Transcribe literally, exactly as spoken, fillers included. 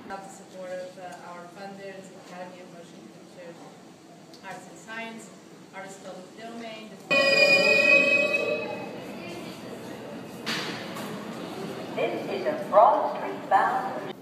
Have the support of uh, our funders, Academy of Motion Picture Arts and Science, Artist Public Domain. This is a Broad Street bound